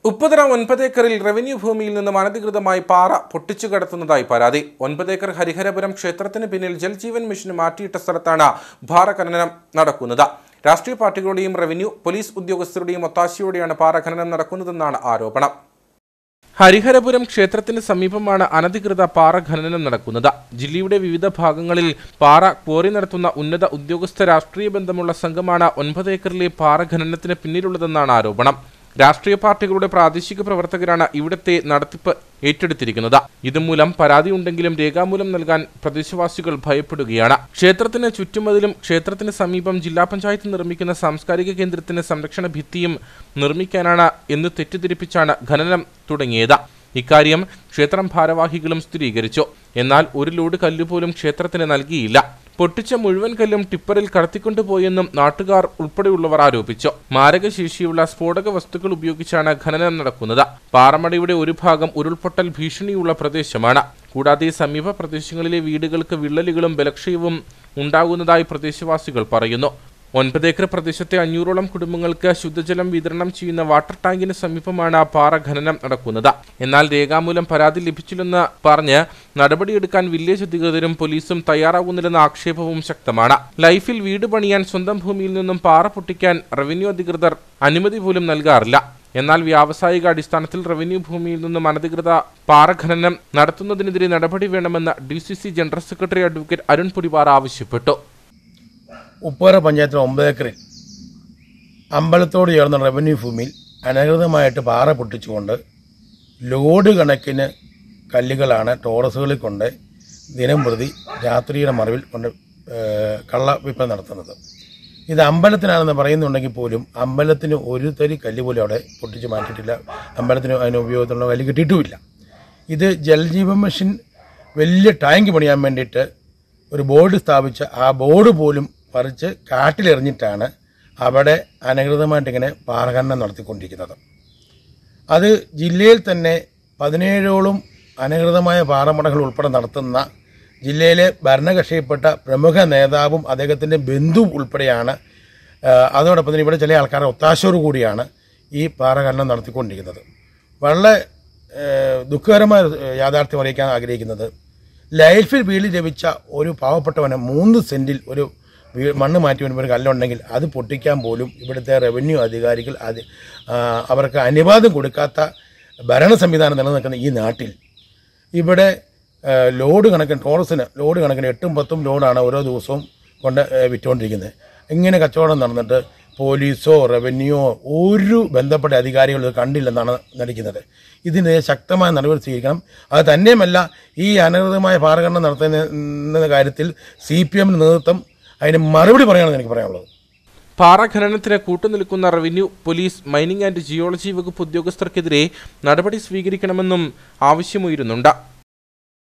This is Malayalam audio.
ഉപ്പുതറ 9 ഏക്കറിൽ റവന്യൂ ഭൂമിയിൽ നിന്ന് അനധികൃതമായി പാറ പൊട്ടിച്ചു കടത്തുന്നതായി പരാതി. 9 ഏക്കർ ഹരിഹരപുരം ക്ഷേത്രത്തിന് പിന്നിൽ ജൽജീവൻ മിഷന് മാറ്റിയിട്ട സ്ഥലത്താണ് പാറ ഖനനം നടക്കുന്നത്. രാഷ്ട്രീയ പാർട്ടികളുടെയും റവന്യൂ പോലീസ് ഉദ്യോഗസ്ഥരുടെയും ഒത്താശയോടെയാണ് പാറ ഖനനം നടക്കുന്നതെന്നാണ് ആരോപണം. ഹരിഹരപുരം ക്ഷേത്രത്തിന് സമീപമാണ് അനധികൃത പാറ ഖനനം നടക്കുന്നത്. ജില്ലയുടെ വിവിധ ഭാഗങ്ങളിൽ പാറ ക്വാറി നടത്തുന്ന ഉന്നത ഉദ്യോഗസ്ഥ രാഷ്ട്രീയ ബന്ധമുള്ള സംഘമാണ് 9 ഏക്കറിലെ പാറ ഖനനത്തിന് പിന്നിലുള്ളതെന്നാണ് ആരോപണം. രാഷ്ട്രീയ പാർട്ടികളുടെ പ്രാദേശിക പ്രവർത്തകരാണ് ഇവിടുത്തെ നടത്തിപ്പ് ഏറ്റെടുത്തിരിക്കുന്നത്. ഇതുമൂലം പരാതി ഉണ്ടെങ്കിലും രേഖാമൂലം നൽകാൻ പ്രദേശവാസികൾ ഭയപ്പെടുകയാണ്. ക്ഷേത്രത്തിന് ചുറ്റുമതിലും ക്ഷേത്രത്തിന് സമീപം ജില്ലാ പഞ്ചായത്ത് നിർമ്മിക്കുന്ന സാംസ്കാരിക കേന്ദ്രത്തിന് സംരക്ഷണ ഭിത്തിയും നിർമ്മിക്കാനാണ് എന്ന് തെറ്റിദ്ധരിപ്പിച്ചാണ് ഖനനം തുടങ്ങിയത്. ഇക്കാര്യം ക്ഷേത്രം ഭാരവാഹികളും സ്ഥിരീകരിച്ചു. എന്നാൽ ഒരു ലോഡ് കല്ലുപോലും ക്ഷേത്രത്തിന് നൽകിയില്ല. പൊട്ടിച്ച മുഴുവൻ കല്ലും ടിപ്പറിൽ കടത്തിക്കൊണ്ടുപോയെന്നും നാട്ടുകാർ ഉൾപ്പെടെയുള്ളവർ ആരോപിച്ചു. മാരകശേഷിയുള്ള സ്ഫോടക വസ്തുക്കൾ ഉപയോഗിച്ചാണ് ഖനനം നടക്കുന്നത്. പാറമടയുടെ ഒരു ഭാഗം ഉരുൾപൊട്ടൽ ഭീഷണിയുള്ള പ്രദേശമാണ്. കൂടാതെ സമീപ പ്രദേശങ്ങളിലെ വീടുകൾക്ക് വിള്ളലുകളും ബലക്ഷയവും ഉണ്ടാകുന്നതായി പ്രദേശവാസികൾ പറയുന്നു. 9 ഏക്കർ പ്രദേശത്തെ 500ഓളം കുടുംബങ്ങൾക്ക് ശുദ്ധജലം വിതരണം ചെയ്യുന്ന വാട്ടർ ടാങ്കിന് സമീപമാണ് പാറ ഖനനം നടക്കുന്നത്. എന്നാൽ രേഖാമൂലം പരാതി ലഭിച്ചില്ലെന്ന് പറഞ്ഞ് നടപടിയെടുക്കാൻ വില്ലേജ് അധികൃതരും പോലീസും തയ്യാറാകുന്നില്ലെന്ന ആക്ഷേപവും ശക്തമാണ്. ലൈഫിൽ വീട് പണിയാൻ സ്വന്തം ഭൂമിയിൽ നിന്നും പാറ പൊട്ടിക്കാൻ റവന്യൂ അധികൃതർ അനുമതി പോലും നൽകാറില്ല. എന്നാൽ വ്യാവസായിക അടിസ്ഥാനത്തിൽ റവന്യൂ ഭൂമിയിൽ നിന്നും അനധികൃത പാറ ഖനനം നടത്തുന്നതിനെതിരെ നടപടി വേണമെന്ന് DCC general secretary advocate Arun Pudipara ആവശ്യപ്പെട്ടു. ഉപ്പുതറ പഞ്ചായത്തിലെ 9 ഏക്കറിൽ അമ്പലത്തോട് ചേർന്ന റവന്യൂ ഭൂമിയിൽ അനധികൃതമായിട്ട് പാറ പൊട്ടിച്ചുകൊണ്ട് ലോഡ് കണക്കിന് കല്ലുകളാണ് ടോറസുകളിൽ കൊണ്ട് ദിനം പ്രതി രാത്രിയുടെ മറവിൽ കൊണ്ട് കള്ളവിൽപ്പന നടത്തുന്നത്. ഇത് അമ്പലത്തിനാണെന്ന് പറയുന്നുണ്ടെങ്കിൽ പോലും അമ്പലത്തിന് ഒരു തരി കല്ല് പോലും അവിടെ പൊട്ടിച്ച് മാറ്റിയിട്ടില്ല. അമ്പലത്തിന് അതിന് ഉപയോഗത്തിലുള്ള കല്ല് കിട്ടിയിട്ടുമില്ല. ഇത് ജൽജീവൻ മിഷൻ വലിയ ടാങ്ക് പണിയാൻ വേണ്ടിയിട്ട് ഒരു ബോർഡ് സ്ഥാപിച്ച ആ ബോർഡ് പോലും പറിച്ച് കാട്ടിലെറിഞ്ഞിട്ടാണ് അവിടെ അനധികൃതമായിട്ട് ഇങ്ങനെ പാറ ഖനനം നടത്തിക്കൊണ്ടിരിക്കുന്നത്. അത് ജില്ലയിൽ തന്നെ 17ഓളം അനധികൃതമായ പാറമടകൾ ഉൾപ്പെടെ നടത്തുന്ന ജില്ലയിലെ ഭരണകക്ഷിയിൽപ്പെട്ട പ്രമുഖ നേതാവും അദ്ദേഹത്തിൻ്റെ ബന്ധുവും ഉൾപ്പെടെയാണ്. അതോടൊപ്പം തന്നെ ഇവിടെ ചില ആൾക്കാരുടെ ഒത്താശയോടു കൂടിയാണ് ഈ പാറ ഖനനം നടത്തിക്കൊണ്ടിരിക്കുന്നത്. വളരെ ദുഃഖകരമായ യാഥാർത്ഥ്യം അറിയിക്കാൻ ആഗ്രഹിക്കുന്നത്, ലൈഫിൽ വീട് ലഭിച്ച ഒരു പാവപ്പെട്ടവന് 3 സെന്റിൽ ഒരു മണ്ണ് മാറ്റി വരുമ്പോൾ ഒരു കല്ലുണ്ടെങ്കിൽ അത് പൊട്ടിക്കാൻ പോലും ഇവിടുത്തെ റവന്യൂ അധികാരികൾ അവർക്ക് അനുവാദം കൊടുക്കാത്ത ഭരണ സംവിധാനം നിലനിൽക്കുന്ന ഈ നാട്ടിൽ ഇവിടെ ലോഡ് കണക്കിന് ടോറസിന് ലോഡ് കണക്കിന് 8ഉം 10ഉം ലോഡാണ് ഓരോ ദിവസവും കൊണ്ട് വിറ്റുകൊണ്ടിരിക്കുന്നത്. ഇങ്ങനെ കച്ചവടം നടന്നിട്ട് പോലീസോ റവന്യൂയോ ഒരു ബന്ധപ്പെട്ട അധികാരികൾ കണ്ടില്ലെന്നാണ് നടിക്കുന്നത്. ഇതിനെതിരെ ശക്തമായ നടപടി സ്വീകരിക്കണം. അത് തന്നെയുമല്ല, ഈ അനധികൃതമായ പാറ ഖനനം നടത്തുന്ന കാര്യത്തിൽ CPM നേതൃത്വം അതിന് മറുപടി പറയാനാണ് എനിക്ക് പറയാനുള്ളത്. പാറ ഖനനത്തിന് കൂട്ടുനിൽക്കുന്ന revenue, police, mining and geology വകുപ്പ് ഉദ്യോഗസ്ഥർക്കെതിരെ നടപടി സ്വീകരിക്കണമെന്നും ആവശ്യമുയരുന്നുണ്ട്.